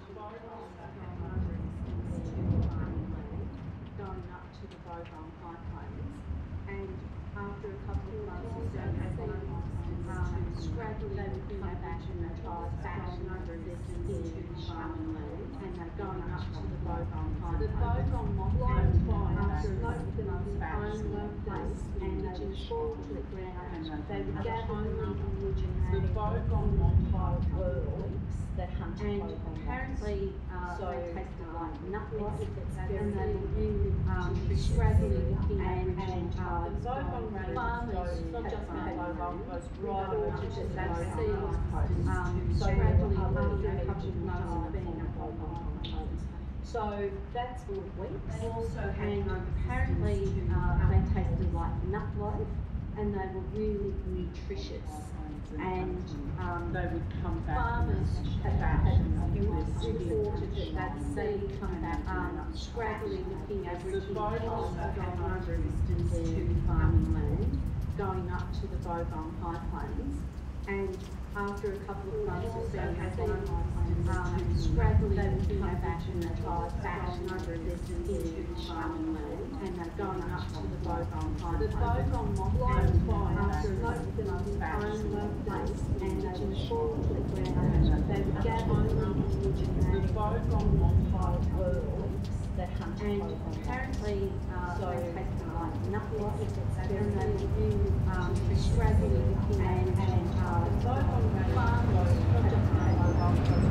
going up to the Bogong High Plains, and after a couple of months of scraggling come back and they drive back over into farming land, and they're going up to the Bogong High Plains. The Bogong Mothman, after a couple of months back, place, and they would fall to the ground. They would gather wood and the Bogong Mothman were that hunt, and apparently they tasted like nutmeg, and they were really scraggly looking and farmers not just in Bogong, goes right over to that sea, scraggly after a couple of months of being at Bogong. So that's for weeks, and apparently they tasted like nut loaf, and they were really nutritious. And they would come back. Farmers it was reported that they'd see come back scraggly looking Aboriginal tribes going over into farming land, going up to the Bogong High Plains, and after a couple of months of being at scraggly looking Aboriginal tribes back over into farming land, and they're going up to the Bogong High Plains. The Bogong Mothman, after a couple of months back, place, and they would fall to the ground. They would gather the Bogong Mothman were that hunt, and apparently they tasted like nutmeg, and they were really scraggly looking and farmers not just